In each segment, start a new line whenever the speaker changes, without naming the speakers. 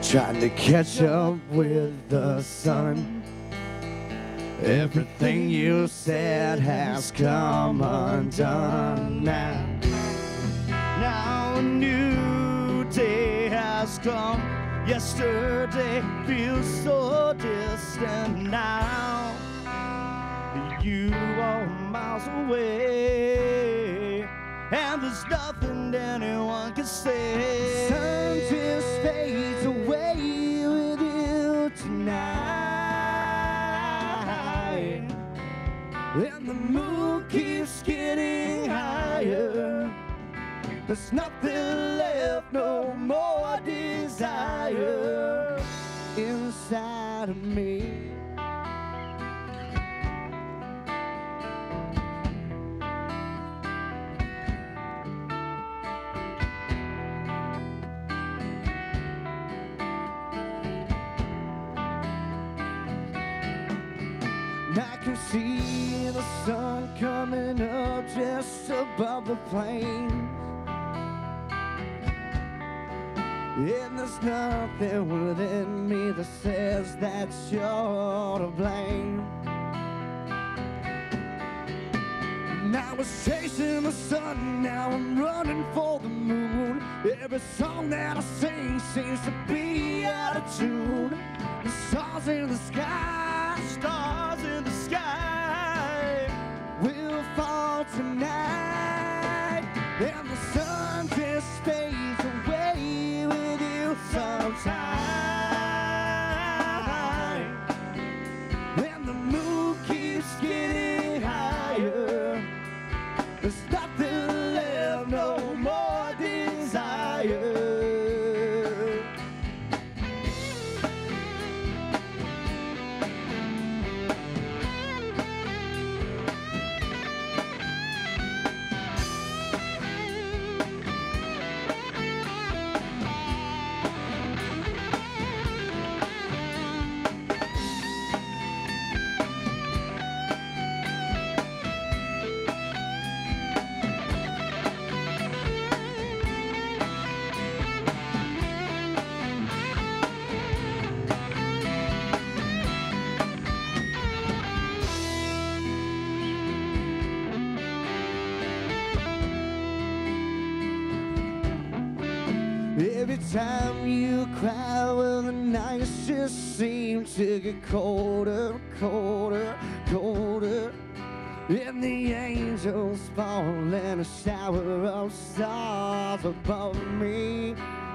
trying to catch up with the sun. Everything you said has come undone now. Now a new day has come. Yesterday feels so distant now. You are miles away, and there's nothing anyone can say. Sun just fades away with you tonight, and the moon keeps getting higher. There's nothing left, no more desire inside of me. I can see the sun coming up just above the plains, and there's nothing within me that says that you're to blame. And I was chasing the sun, now I'm running for the moon. Every song that I sing seems to be out of tune. The stars in the sky, stars in the sky will fall tonight, and the sun just fades away with you sometime, and the moon keeps getting higher. There's nothing left, no more desire. Every time you cry, well, the nights just seem to get colder, colder, colder, and the angels fall in a shower of stars above me.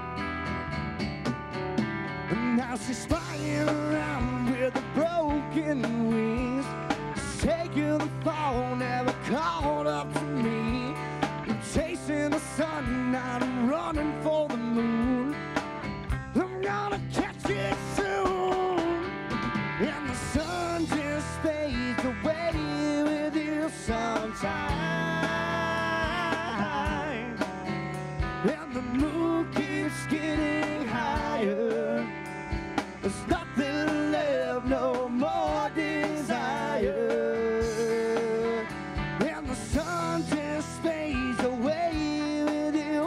And now she's flying around with the broken wings, taking the fall, never caught up to me. I'm chasing the sun, I'm running for the moon. I'm gonna catch it soon, and the sun just fades away with you sometime, and the moon keeps getting higher. There's nothing left, no more desire, and the sun just fades away with you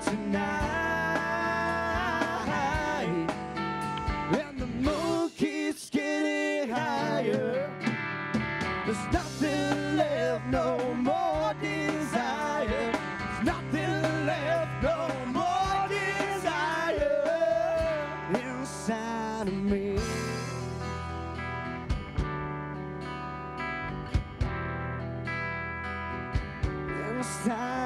tonight, and the moon keeps getting higher. There's nothing left, no more desire. There's nothing left, no more desire inside of me. Inside